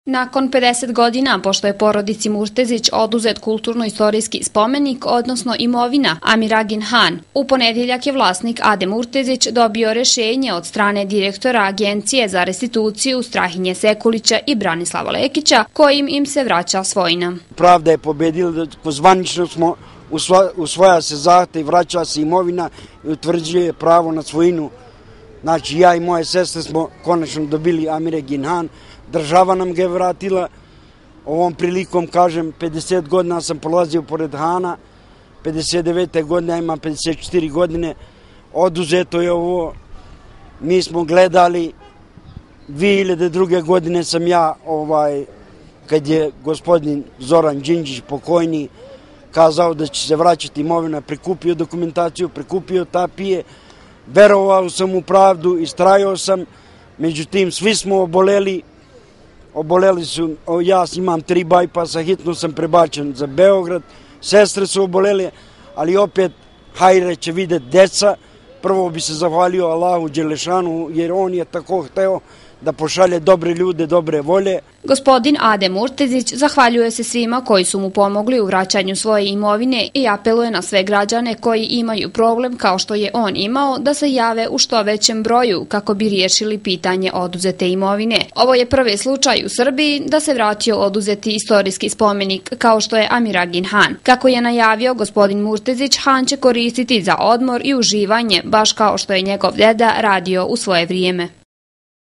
Nakon 50 godina, pošto je porodici Murtezić oduzet kulturno-istorijski spomenik, odnosno imovina Amiragin Han, u ponedjeljak je vlasnik Ade Murtezić dobio rešenje od strane direktora Agencije za restituciju Strahinje Sekulića i Branislava Lekića, kojim im se vraća svojina. Pravda je pobedila, zvanično smo usvaja se zahtev, vraća se imovina i utvrđuje pravo na svojinu. Znači, ja i moje sestre smo konačno dobili Amiragin Han. Država nam ga je vratila. Ovom prilikom, kažem, 50 godina sam prolazio pored Hana, 59. godine, ja imam 54 godine, oduzeto je ovo. Mi smo gledali, 2002. godine sam ja, kad je gospodin Zoran Đinđić, pokojni, kazao da će se vraćati imovina, prikupio dokumentaciju, prikupio tapije, verovao sam u pravdu, istrajao sam, međutim, svi smo oboleli su, ja imam 3 bajpasa, hitno sam prebačen za Beograd, sestre su obolele, ali opet hajde će vidjeti deca. Prvo bi se zahvalio Allahu Đelešanu, jer on je tako hteo da pošalje dobre ljude, dobre volje. Gospodin Ade Murtezić zahvaljuje se svima koji su mu pomogli u vraćanju svoje imovine i apeluje na sve građane koji imaju problem kao što je on imao da se jave u što većem broju kako bi riješili pitanje oduzete imovine. Ovo je prvi slučaj u Srbiji da se vratio oduzeti istorijski spomenik kao što je Amiragin Han. Kako je najavio gospodin Murtezić, Han će koristiti za odmor i uživanje, baš kao što je njegov deda radio u svoje vrijeme.